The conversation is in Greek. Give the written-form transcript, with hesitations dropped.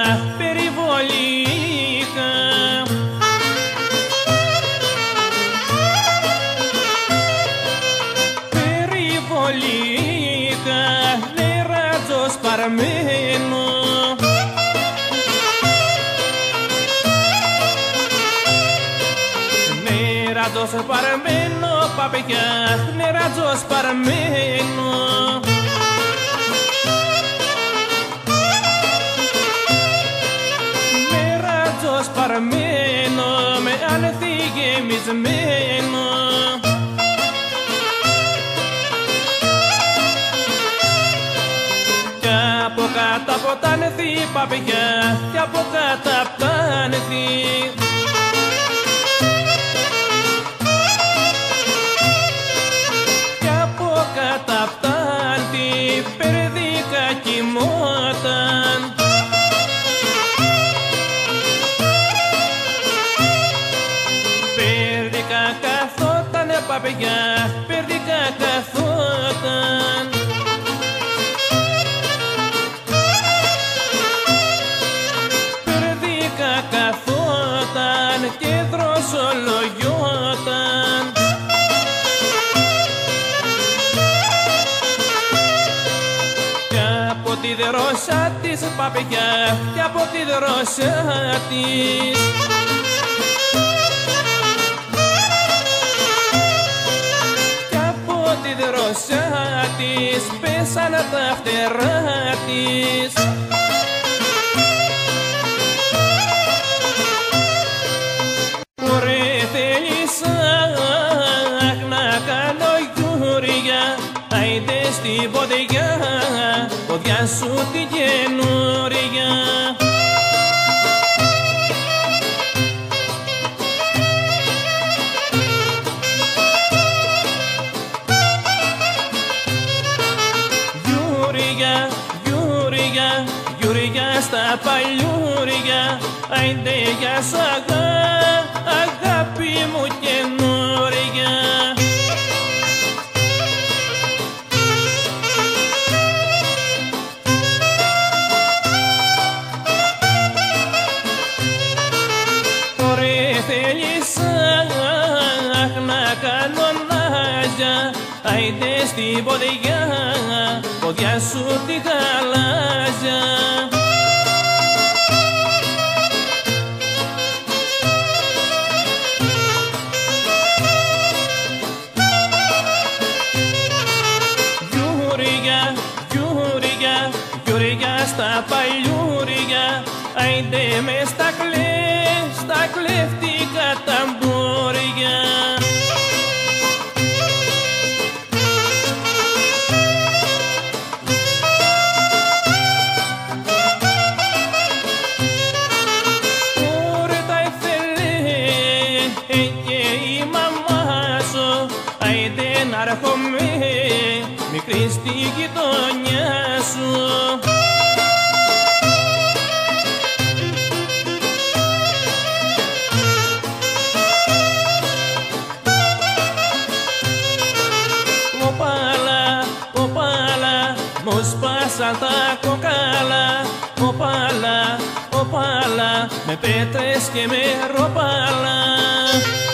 περιβολήκα. Περιβολήκα, νεράτζο σπαρμένο. Νεράτζο σπαρμένο, παπιά, νεράτζο σπαρμένο. Σπαρμένο, με άνθη γεμισμένο. Κι από κάτω απ' τ' άνθη, παπιά, κι από κάτω απ' τ' άνθη. Κι από κάτω απ' τ' άνθη, περδίκα κοιμόταν. Καθότανε παπιά, περδικά καθόταν. Περδικά καθόταν και δροσολογιόταν. Κι από τη δρόσα της παπιά, κι από τη δρόσα της, τη δρόσα της πέσανε τα φτερά της. Ωραία θέλησα να κάνω γιουριά, άιντε στην ποδιά, ποδιά σου την καινούρια. Γιουριά στα παλιούρια, άιντε για σ' αγάπη μου καινούρια. Ωραία θέλησα να κάνω νάζια, άιντε στην ποδιά, ποδιά σου τη γαλάζια. Γιουριά στα παλιούρια, άιντε μες στα κλέφτικα ταμπούρια. Πόρτα ήθελε και η μαμά σου, άιντε να έρχομαι μικρή στη γειτονιά σου. Μου σπάσαν τα κοκάλα, όπαλα, με πέτρες και με ροπάλα.